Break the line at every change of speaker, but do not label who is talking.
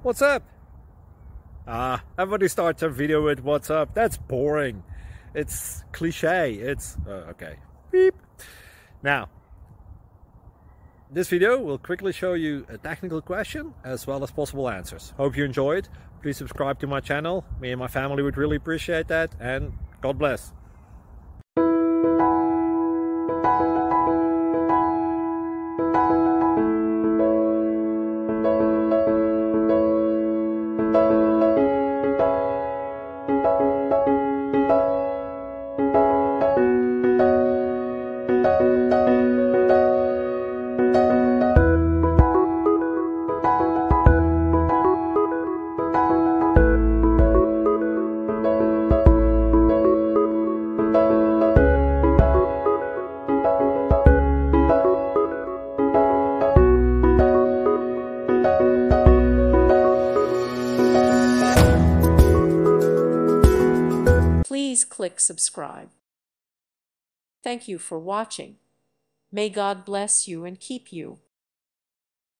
What's up? Everybody starts their video with what's up. That's boring. It's cliche. It's okay. Beep. Now, this video will quickly show you a technical question as well as possible answers. Hope you enjoy it. Please subscribe to my channel. Me and my family would really appreciate that, and God bless.
Please click subscribe. Thank you for watching. May God bless you and keep you.